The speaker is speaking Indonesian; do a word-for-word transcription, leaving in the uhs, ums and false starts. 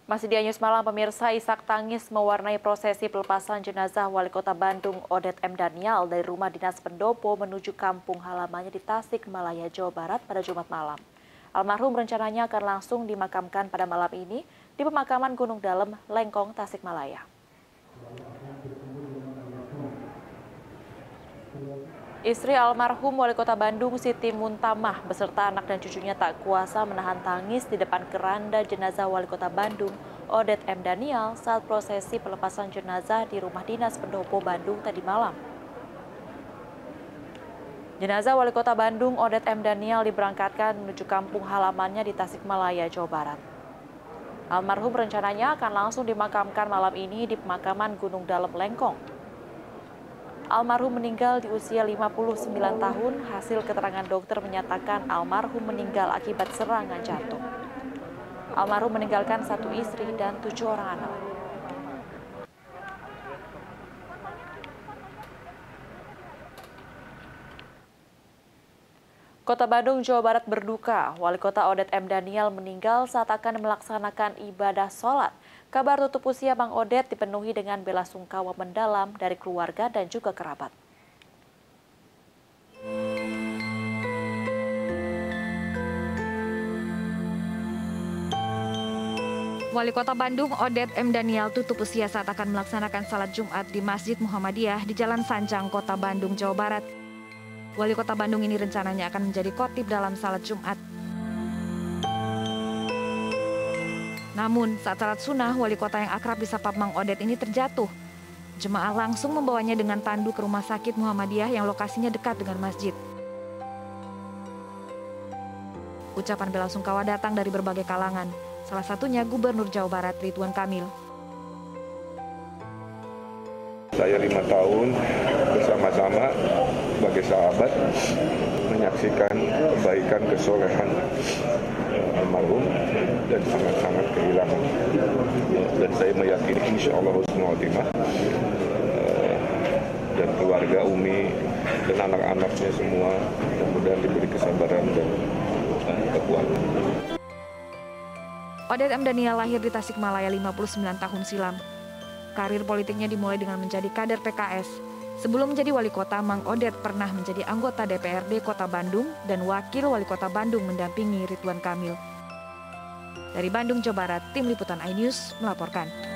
Masih di Anyus Malang, pemirsa, isak tangis mewarnai prosesi pelepasan jenazah Wali Kota Bandung Odet M. Daniel dari rumah dinas pendopo menuju kampung halamannya di Tasikmalaya, Jawa Barat pada Jumat malam. Almarhum rencananya akan langsung dimakamkan pada malam ini di pemakaman Gunung Dalem, Lengkong, Tasikmalaya. Istri almarhum Wali Kota Bandung, Siti Muntamah, beserta anak dan cucunya tak kuasa menahan tangis di depan keranda jenazah Wali Kota Bandung, Odet M. Daniel, saat prosesi pelepasan jenazah di rumah dinas pendopo Bandung tadi malam. Jenazah Wali Kota Bandung, Odet M. Daniel, diberangkatkan menuju kampung halamannya di Tasikmalaya, Jawa Barat. Almarhum rencananya akan langsung dimakamkan malam ini di pemakaman Gunung Dalem, Lengkong. Almarhum meninggal di usia lima puluh sembilan tahun. Hasil keterangan dokter menyatakan almarhum meninggal akibat serangan jantung. Almarhum meninggalkan satu istri dan tujuh orang anak. Kota Bandung, Jawa Barat berduka. Wali Kota Odet M. Daniel meninggal saat akan melaksanakan ibadah sholat. Kabar tutup usia Bang Odet dipenuhi dengan bela sungkawa mendalam dari keluarga dan juga kerabat. Wali Kota Bandung Odet M. Daniel tutup usia saat akan melaksanakan salat Jumat di Masjid Muhammadiyah di Jalan Sanjang, Kota Bandung, Jawa Barat. Wali Kota Bandung ini rencananya akan menjadi khotib dalam salat Jumat. Namun, saat salat sunnah, wali kota yang akrab disapa Mang Odet ini terjatuh. Jemaah langsung membawanya dengan tandu ke Rumah Sakit Muhammadiyah yang lokasinya dekat dengan masjid. Ucapan bela sungkawa datang dari berbagai kalangan, salah satunya Gubernur Jawa Barat Ridwan Kamil. Saya lima tahun bersama-sama sebagai sahabat menyaksikan kebaikan kesolehan almarhum dan sangat-sangat kehilangan. Dan saya meyakini insya Allah husnul khotimah dan keluarga Umi dan anak-anaknya semua mudah-mudahan diberi kesabaran dan kekuatan. Odet M. Daniel lahir di Tasikmalaya lima puluh sembilan tahun silam. Karir politiknya dimulai dengan menjadi kader P K S. Sebelum menjadi wali kota, Mang Odet pernah menjadi anggota D P R D Kota Bandung dan wakil wali kota Bandung mendampingi Ridwan Kamil. Dari Bandung, Jawa Barat, Tim Liputan iNews melaporkan.